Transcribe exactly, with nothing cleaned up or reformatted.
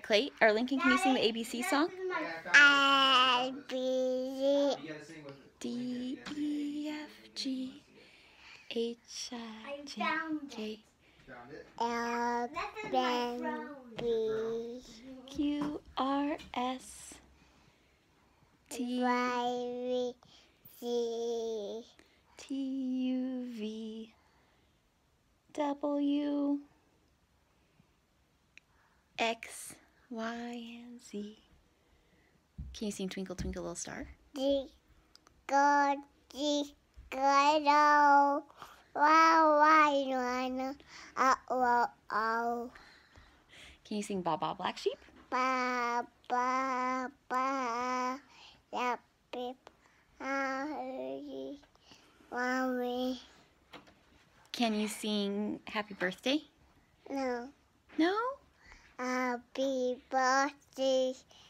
Clay or Lincoln, can you sing the A B C song? A, B, D, E, F, G, H, I, J, K, L, M, B, Q, R, S, T, Y, Z, T, U, V, W, X, Y, and Z. Can you sing Twinkle, Twinkle, Little Star? D, go, D, go, wow, wow, wow, oh, oh, oh. Can you sing Baa Baa Black Sheep? Ba, ba, ba, yap, beep, ah, mommy. Can you sing Happy Birthday? No. No? Happy birthday